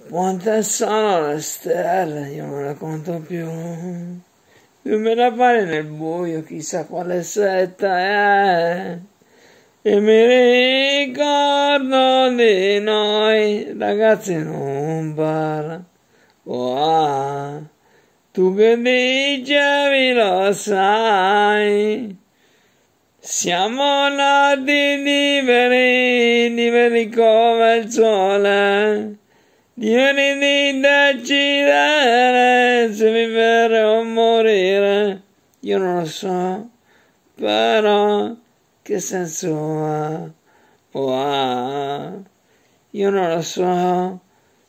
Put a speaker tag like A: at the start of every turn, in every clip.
A: Quante sono le stelle, io non le conto più. Più me ne pare nel buio, chissà quale setta è. E mi ricordo di noi, ragazzi in un bar. Oh, tu che dicevi lo sai. Siamo nati liberi come il sole. Liberi di decidere se vivere o morire. Io non lo so, però che senso ha? Oh, io non lo so,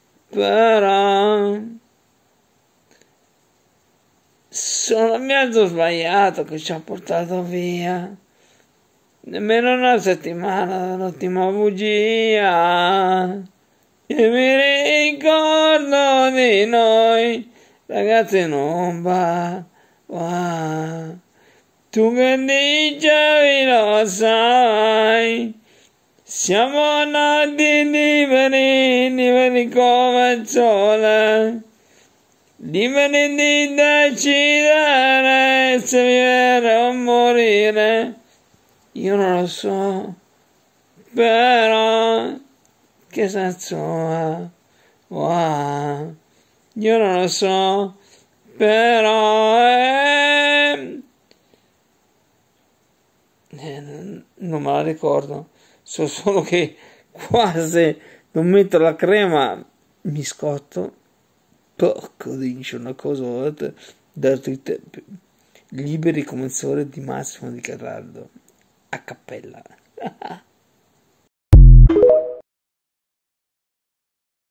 A: però sono il mezzo sbagliato che ci ha portato via. Nemmeno una settimana dall'ultima bugia. E mi ricordo di noi, ragazzi non va. Tu che dicevi lo sai. Siamo nati liberi come il sole. Liberi di decidere se vivere o morire. Io non lo so, però che senso ha? Io non lo so, però non me la ricordo. So solo che quasi non metto la crema mi scotto. Porco dice una cosa da tutti liberi come il sole di Massimo di Carraldo a cappella.